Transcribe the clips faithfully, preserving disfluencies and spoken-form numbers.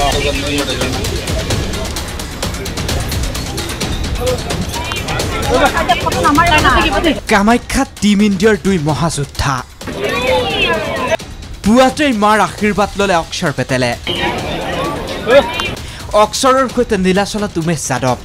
Kamakhya team ইণ্ডিয়াৰ দুই মহাযোদ্ধা পুৱাতেই মাৰ আশীৰ্বাদ ললে অক্ষৰ পেটেলে অক্ষৰৰ সৈতে নীলাচলত উমেশ যাদৱ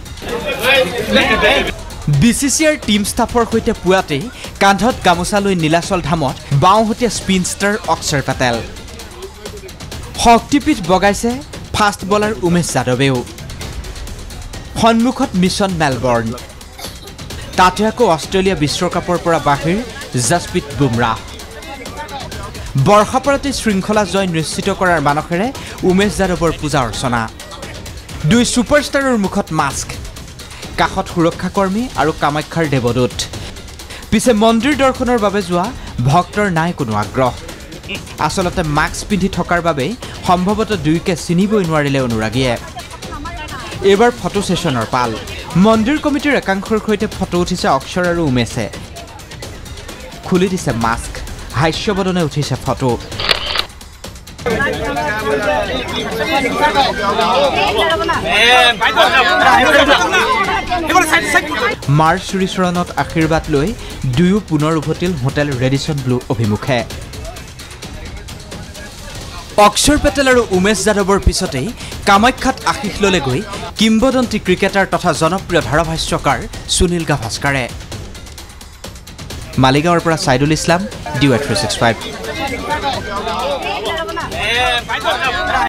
বিচিচিআইৰ টিম ষ্টাফৰ সৈতে পুৱাতেই কান্ধত গামোচা লৈ নীলাচল ধামত বাওঁহতীয়া স্পিনষ্টাৰ অক্ষৰ পেটেল শক্তিপীঠ বগাইছে ফাষ্ট বলাৰ উমেশ যাদৱেও সন্মুখত মিছন মেলবৰ্ণ তাতে আকৌ অষ্ট্ৰেলিয়া বিশ্বকাপৰ পৰা বাহিৰ জসপ্ৰীত বুমৰাহ বৰ্ষাপৰতে শৃংখলা জয় নিশ্চিত কৰাৰ মানসেৰে উমেশ যাদৱৰ পূজা অৰ্চনা দুই ছুপাৰষ্টাৰৰ মুখত মাস্ক কাষত সুৰক্ষাকৰ্মী আৰু কামাখ্যাৰ দেৱদূত পিছে মন্দিৰ দৰ্শনৰ বাবে যোৱা ভক্তৰ নাই কোনো আগ্ৰহ আসলতে মাস্ক পিন্ধি থকাৰ বাবে সম্ভৱতঃ দুইকে চিনিবই নোৱাৰিলে অনুৰাগীয়ে এবাৰ ফটো সেশনৰ পাল মন্দিৰ কমিটিৰ একাংশৰ সৈতে ফটো উঠিছে অক্ষৰ আৰু উমেশে খুলি দিছে মাস্ক হাস্যবদনে উঠিছে ফটো মাৰ শ্ৰী চৰণত আশীৰ্বাদ লৈ দুয়ো পুনৰ উভতিল হোটেল ৰেডিসন ব্লু অভিমুখে অক্ষৰ পেটেল আৰু উমেশ যাদৱৰ পিছতেই কামাখ্যাত আশীষ ললে গৈ কিংবদন্তি ক্ৰিকেটাৰ তথা জনপ্ৰিয় ধাৰাভাষ্যকাৰ সুনীল গাভাস্কাৰে মালিগাঁৱৰ পৰা Saidul Islam D Y three six five